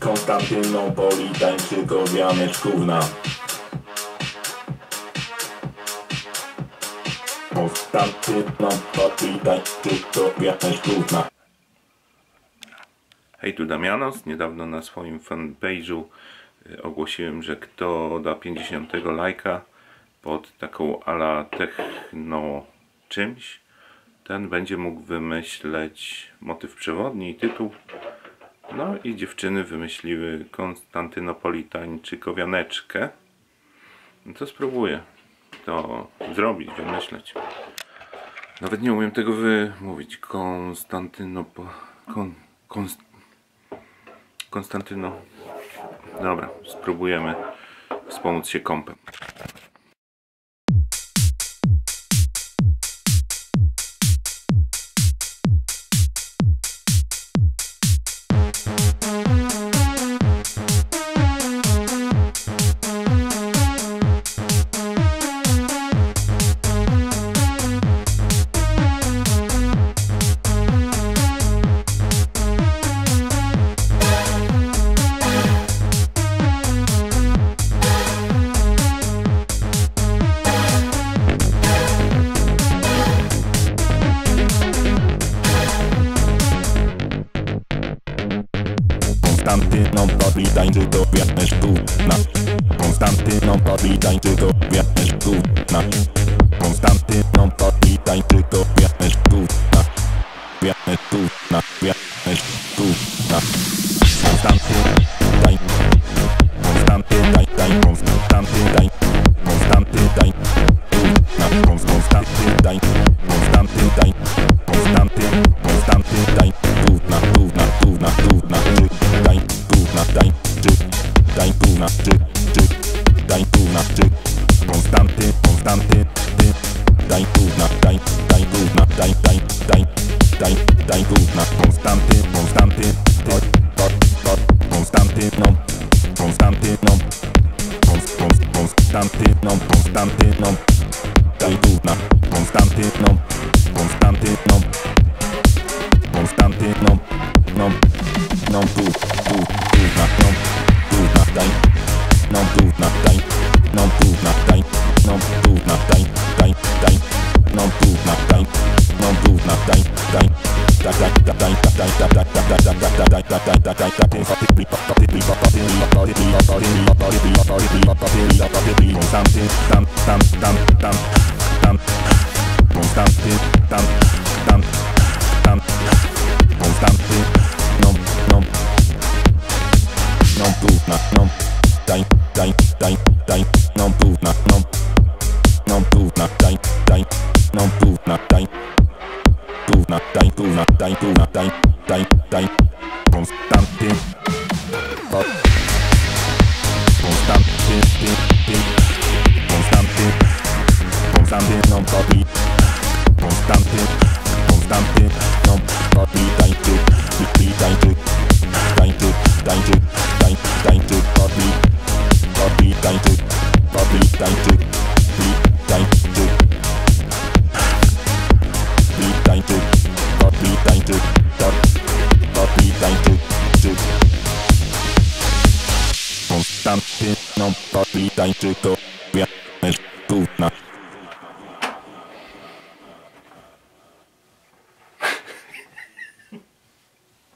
Konstantynopolitańczykowianeczkówna. Konstantynopolitańczykowianeczkówna. Hej, tu Damianos. Niedawno na swoim fanpage'u ogłosiłem, że kto da 50 lajka pod taką ala techno czymś, ten będzie mógł wymyśleć motyw przewodni i tytuł. No i dziewczyny wymyśliły Konstantynopolitańczykowianeczkę. No to spróbuję to zrobić, wymyśleć. Nawet nie umiem tego wymówić. Konstantyno. Dobra, spróbujemy wspomóc się kompem. Konstantynopolitańczykowianeczkówna. Konstantynopolitańczykowianeczkówna. Konstantynopolitańczykowianeczkówna. Wianeczkówna, wianeczkówna. Konstantytań, Konstantytań, Konstantytań, Konstantytań, Konstantytań, Konstantytań, Konstantytań, gówna, gówna, gówna, gówna, tań, gówna, tań, tań, gówna, tań, gówna, Konstanty, Konstanty, tań, gówna, tań, tań, gówna, tań, tań, tań, tań, tań, gówna, Konstanty, Konstanty, Konstantyną, Konstantyną, Konstantyną, Konstantyną, tań, gówna, Konstantyną, Konstantyną, Konstantyną, gówna, gówna, tań, gówna, tań, gówna, tań, gówna, tań, tań, tań, gówna, tań, gówna, tań, tań, Konstantynopolitańczykowianeczkówna.